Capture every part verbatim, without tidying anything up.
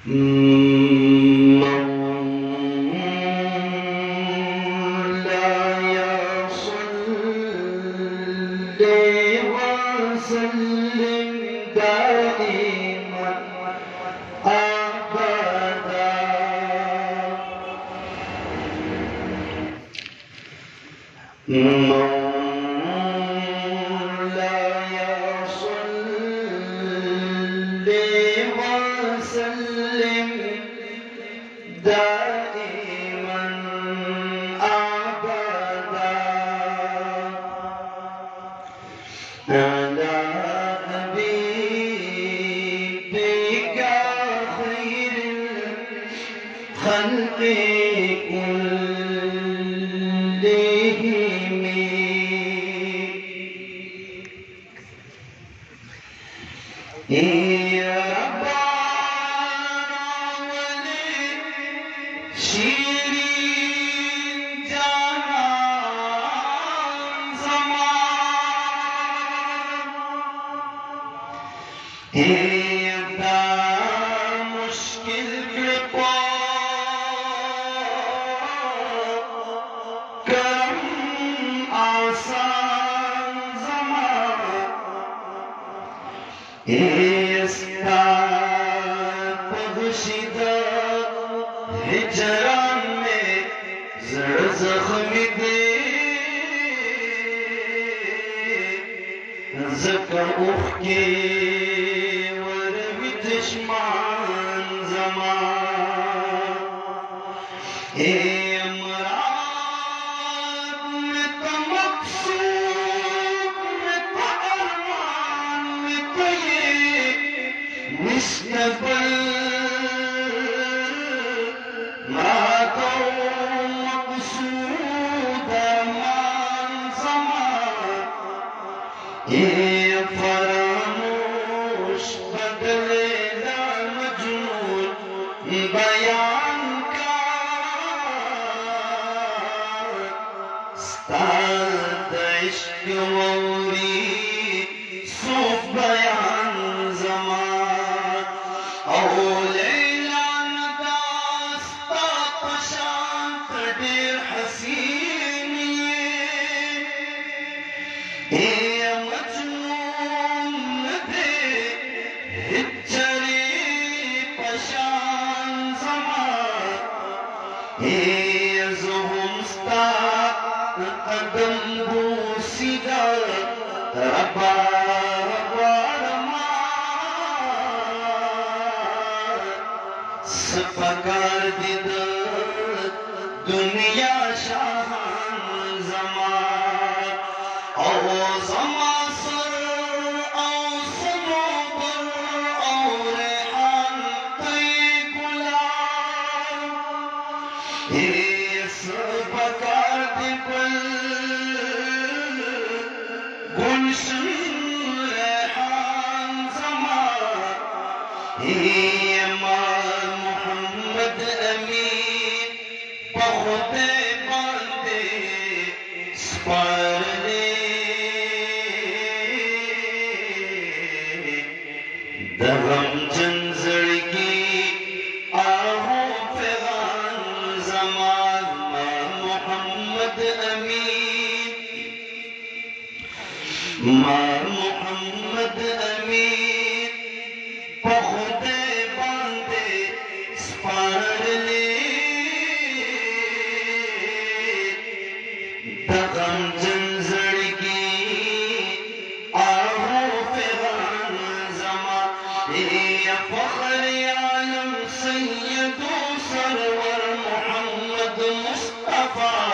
مولاي صل وسلم دائما أبدا مولاي صل وسلم دائما أبدا على حبيبك خير الخلق كلهم يا شیرین جانان زمان ایتا مشکل کرپا کرم آسان زمان ایستا پغشیدہ ہجران میں زر زخمی دے زکر اخ کے وروی دشمان زمان اے مراد میں تا مقصود میں تا ارمان میں تا یہ مستقبل ये फरामोश बदलेला मजनून बयान का स्ताद इश्क मौरी सूफ बयान ज़मान औ लैला नदास्ता पशांत डेर हसीन ये قدم بوسیدہ ربا وارمان سپکار دید دنیا شاہان زمان او زمان سر او سنوبر او ریحان تی گلان سپکار دید گلشن ریحان زمان امام محمد امین بخود باندے سپارنے دغم جنزڑگی آہو فغان زمان محمد امین ماں محمد امین بخود باندے سپار لے دغم جنزڑگی آہو فغان زمان یا فخر عالم سید و سرور محمد مصطفیٰ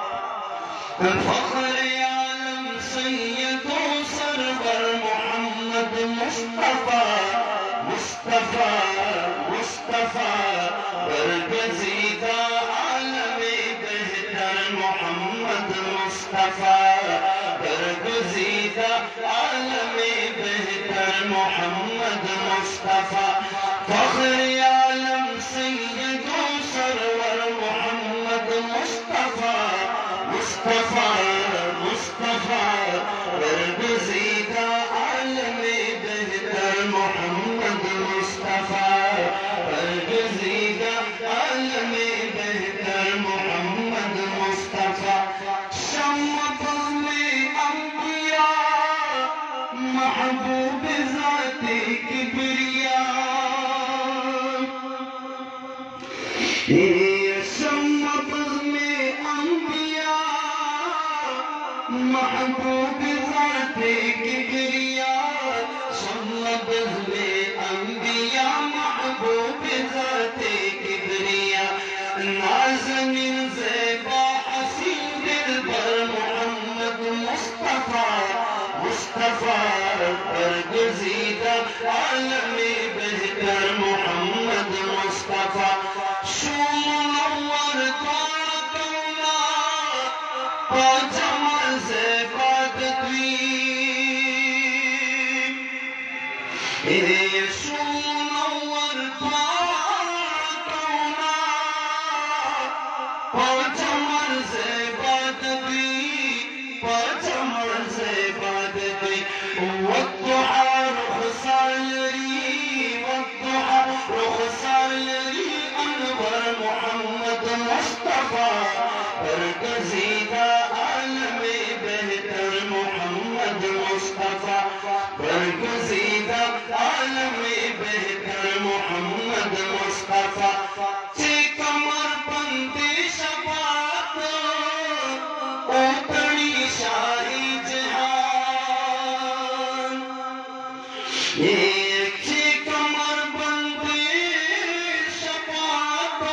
فخر عالم سید و سرور محمد مصطفیٰ مصطفیٰ مصطفیٰ برگزیدہ عالم بہتر محمد مصطفیٰ برگزیدہ عالم بہتر محمد مصطفیٰ فخر عالم سید و سرور محمد مصطفیٰ مصطفیٰ مصطفیٰ برگزیدہ عالم بہتر محمد مصطفیٰ ये शम्मत में अंबिया महबूब ज़ाते किबरिया, शम्मत में अंबिया महबूब ज़ाते किबरिया, नाज़नीन ज़ेबा हसीन दिलबर मोहम्मद मुस्तफा, मुस्तफा बरगुज़ीदा आलमे बेहतर मोहम्मद मुस्तफा, शो मुनव्वर काकौना बाजमाल ज़ेबा तद्वीर, ये शो मुनव्वर काकौना बाजमाल ज़ेबा तद्वीर, बाजमाल ज़ेबा तद्वीर, والضحى رخصان لي والضحى رخصان لي أنور محمد مصطفى برگزیدہ عالم بہتر محمد مصطفى برگزیدہ عالم بہتر محمد مصطفى چه کمر بندی شفاعت اوتڑی شاہی جہان، ایک چه کمر بندی شفاعت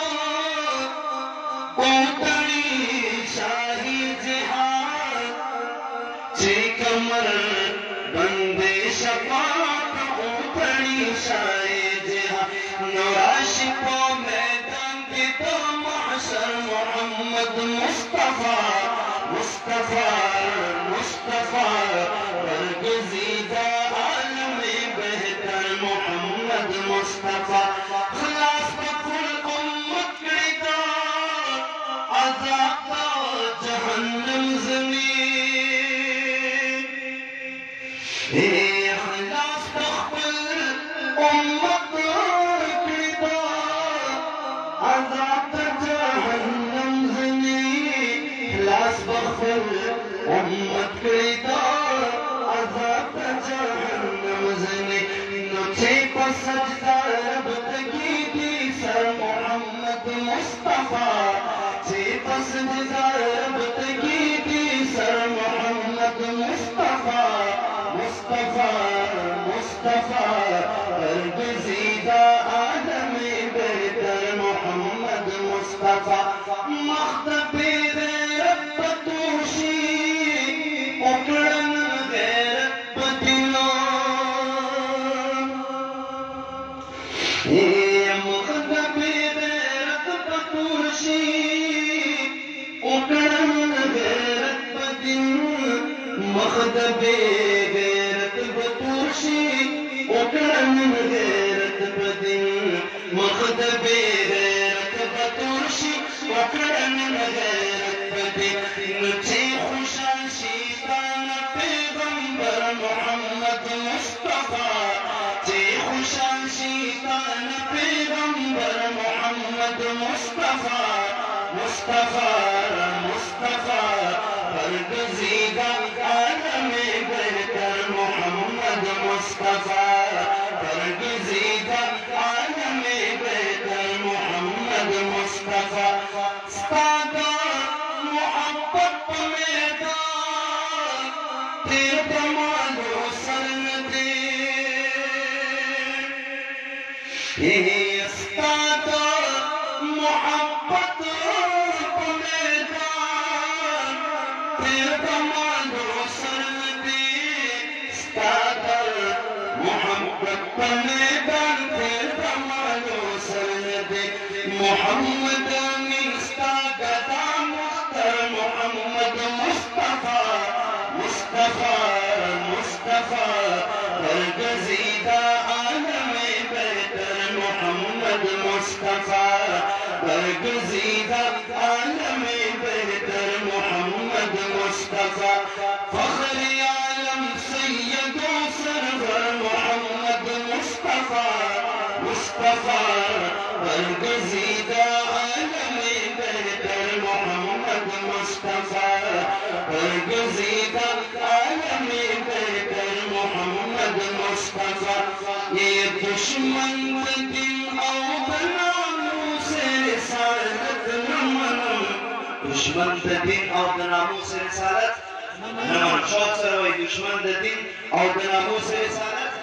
اوتڑی شاہی جہان، چه کمر بندی شفاعت اوتڑی شاہی جہان، نوراشی پا میدان کی تو محشر محمد مصطفى مصطفى مصطفى برگزیدہ عالم بہتر محمد مصطفى، خلاص بکل امت کریتا عذاب دا جہنم زمین، خلاص بکل امت کریتا عذاب دا جہنم زمین، خلاص بکل امت کریتا عذاب دا جہنم زمین، نچے پا سجدہ رب تکی دی سر محمد مصطفى، چے پا سجدہ رب تکی دی سر محمد مصطفى مصطفى مصطفى برگزیدہ عالم بہتر محمد مصطفى، مختب غیرت بتوشی اکڑن غیرت بدلان، مختب غیرت بتوشی اکڑن غیرت بدلان، مختب غیرت بتوشی اکڑن غیرت بدلان، مختب غیرت بتوشی اکڑن غیرت بدلان، نچے خوشا شیطان پیغمبر محمد مصطفى، چے خوشا شیطان پیغمبر محمد مصطفى مصطفى مصطفى برگزیدہ عالم بہتر محمد مصطفى برگزیدہ عالم بہتر محمد مصطفى، ستادا محبت میدان تیر دمالو سرندے، ستادا محبت میدان تیر دمالو سرندے، ستادا محبت میدان تیر دمالو سرندے، محمد امین ستا گدا مختار محمد مصطفى مصطفى مصطفى برگزیدہ عالم بہتر محمد مصطفى برگزیدہ عالم بہتر محمد مصطفى، فخر عالم سید و سرور محمد مصطفى مصطفى برگزیدہ عالم بہتر محمد مصطفى برگزیدہ عالم بہتر محمد مصطفى، یہ دشمن دل او بنامو سے رسالت دشمن د دین او د ناموس رسالت نه من شوق سره وایي دشمن د دین او د ناموس رسالت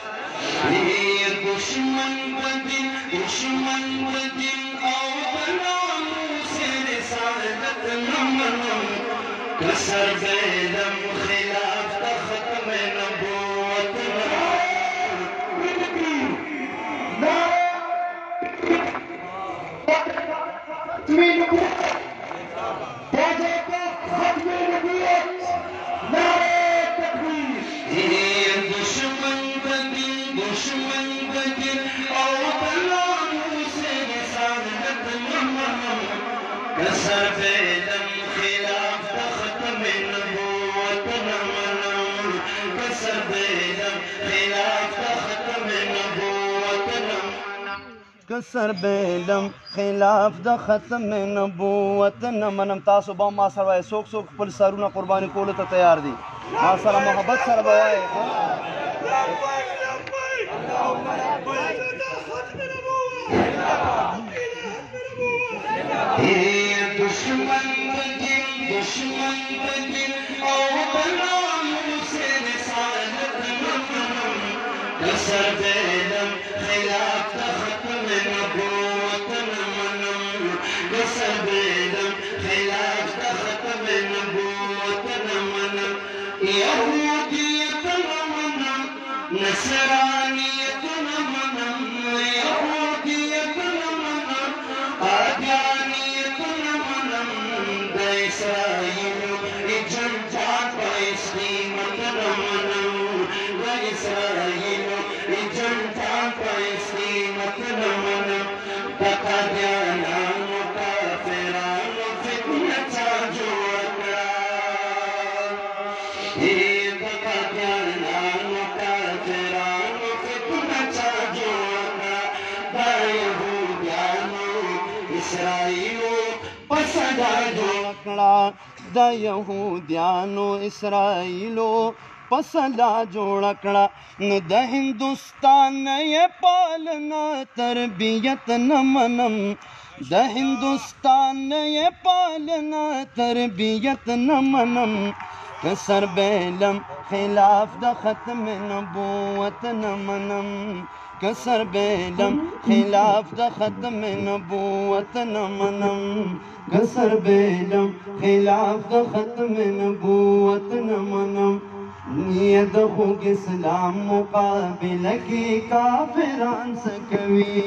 دشمن د دین دشمن د دین او د ناموس رسالت نه منم که سربیلم خلاف د ختم نبوت سربیلم خلاف د ختم نبوت نه منم که سربیلم خلاف د ختم نبوت نه منم که سربیلم خلاف د ختم نبوت نه منم. تاسو به ما سره وایئ څوک څوک خپل سرونه قرباني کولو ته تیار دي؟ ما سره محبت سره به وایئ. دشمن بدین دشمن بدین او د ناموس رسالت نه منم که سربیلم خلاف د ختم نبوت نه منم که سربیلم خلاف د ختم نبوت نه منم یهودیت نه منم نصرانیت نه منم یهودیت نه منم آدیانیت نه منم د اسرائیلو جنجال په اسقیمت نه منم د اسرائیلو جنجال په اسقیمت نه منم د قادیانانو کافرانو فتنه چا جوړه کړه د قادیانانو کافرانو فتنه چا جوړه کړه د یهودیانو اسرائیلو پسدا جوړ کړه د یهودیانو اسرائیلو پسدا جوړ کړه نو د هندوستان یې پالنا تربیت نه منم د هندوستان یې پالنا تربیت نه منم که سربیلم خلاف د ختم نبوت نه منم که سربیلم خلاف د ختم نبوت نه منم که سربیلم خلاف د ختم نبوت نه منم یہ د خوږ اسلام مقابله کې کافران څه کوي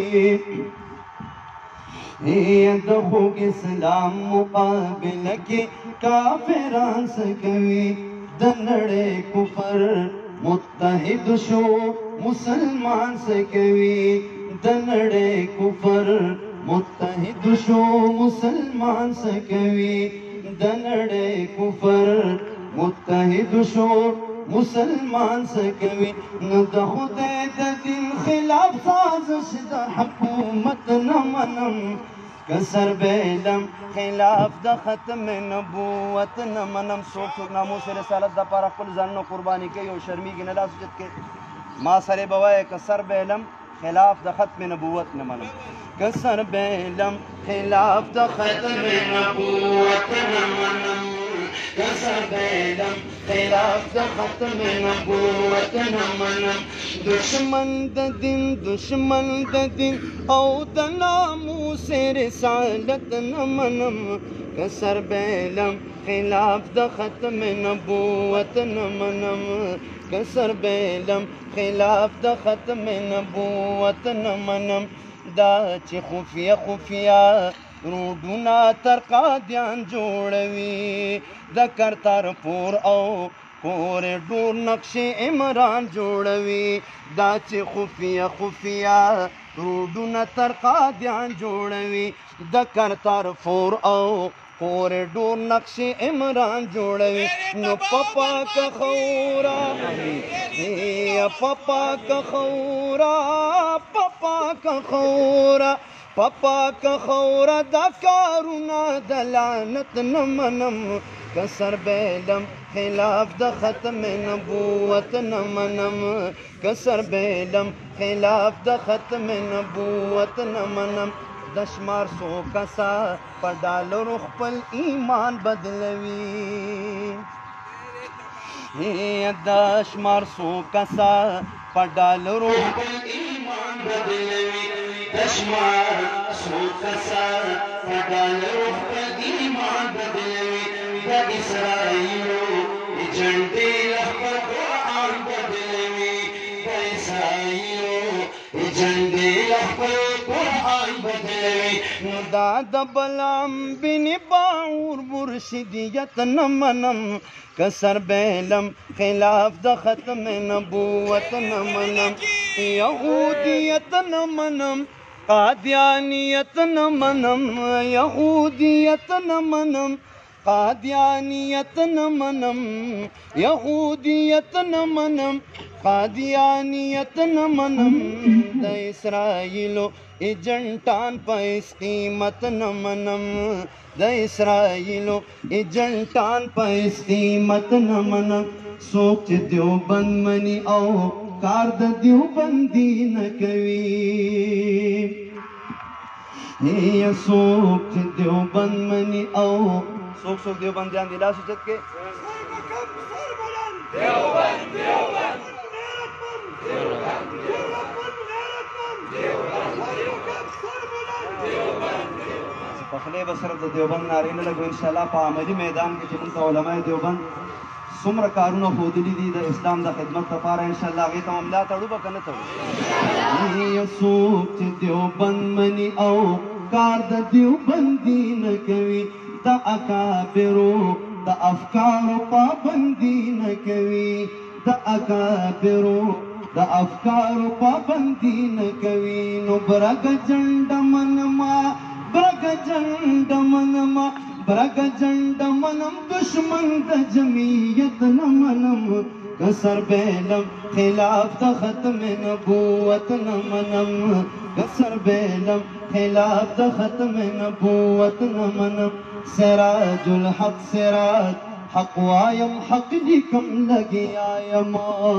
یہ د خوږ اسلام مقابله کې کافران څه کوي د نړۍ کفر متحد شو مسلمان څه کوي د نړۍ کفر متحد شو مسلمان څه کوي د نړۍ کفر متحد شو مسلمان څه کوي نو د خدای د دین خلاف سازش د حکومت نه منم که سربیلم خلاف د ختم نبوت نه منم. څوک څوک ناموس رسالت دپاره خپل ځانونه قرباني کوي او شرمیږي نه لاس اوچت کوي ما سره به وایه که سربیلم خلاف د ختم نبوت نه منم که سربیلم خلاف د ختم نبوت نه منم که سربیلم خلاف د ختم نبوت نه منم دشمن د دین دشمن د دین او د ناموس رسالت نه منم که سربیلم خلاف د ختم نبوت نه منم که سربیلم خلاف د ختم نبوت نه منم دا چې خفیه خفیه روډونه تر قادیان جوړوي د کرتارپور او کوریډور نقش عمران جوړوي دا چې خفیه خفیه روډونه تر قادیان جوړوي د کرتارپور او کوریډور نقش عمران جوړوي نو پپا کا خورا پپا کا خورا پپا کا خورا پپا کا خورا دا کارونه د لعنت نه منم که سربیلم خلاف د ختم نبوت نه منم که سربیلم خلاف د ختم نبوت نه منم دشمار سو کسا پر ډالر خپل ایمان بدلوي دشمار سو کسا پر ډالر خپل ایمان بدلوي دشمار سو کسا پر ډالر خپل ایمان بدلوي د اسرائیلو جنډې خپل قرآن بدلوي د اسرائیلو جنډې خپل قرآن بدلوي دا د بلام بن باور مرشدیت نه منم کسر بیلم خلاف د ختم نبوت نه منم یهودیت نه منم قادیانیت نه منم یهودیت نه منم قادیانیت نه منم یهودیت نه منم قادیانیت نه منم د اسرائیلو ایجنټان په قیمت نه منم د اسرائیلو ایجنټان په قیمت نه منم څوک چې دیوبند مني او کار د دیوبندي نه کوي یا څوک چې دیوبند مني او څوک څوک دیوبندیان دي لاس اوچت کې دیوبند دیوبند پخلی به صرف د دیوبند نارې نه لګو انشاءالله په عملي میدان کې چې موږ ته علماء دیوبند څومره کارونه ښودلي دي د اسلام د خدمت لپاره انشاءالله هغې ته مملا تړو به که نه تړو څوک چې دیوبند مني او کار د دیوبندي نه کوي د اکابرو د افکارو پابندي نه کوي د اکابرو د افکارو پابندي نه کوي نو برګ جنډ منما برګ جنډ منما برګ جنډ منم دشمن د جمعیت نه منم کسر بیلم خلاف د ختم نبوت نه منم کسر بیلم خلاف د ختم نبوت نه منم سراج الحق سراج حق وایم حق لیکم لګیا یم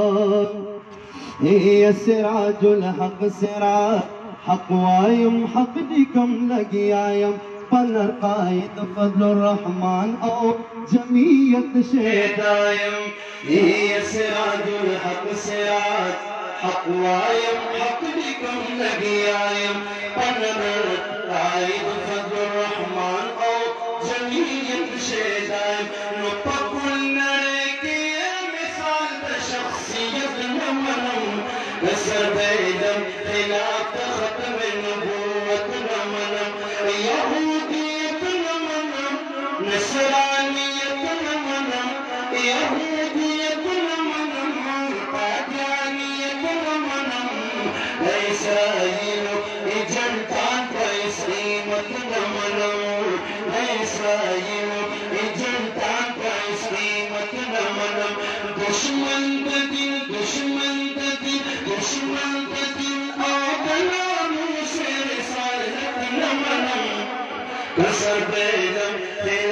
اے سراج الحق سراج حق وایم حق لیکم لګیا یم پلر قائد فضل الرحمن او جمعیت شیدایم اے سراج الحق سراج حق وایم حق لیکم لګیا یم پلر قائد فضل الرحمن او جمعیت شیدایم نو پکل نړۍ کې مثال د شخصیت نه منم نصر بیدم خلاف د ختم نبوت نه منم یهودیت نه منم نصرانیت نه منم یهودیت نه منم قادیانیت نه منم د اسرائیلو ایجنټان په قیمت نه منم د اسرائیلو ایجنټان په قیمت نه منم دشمن د دین دشمن د دین دشمن د دین او د ناموس رسالت نه منم کسر بیلم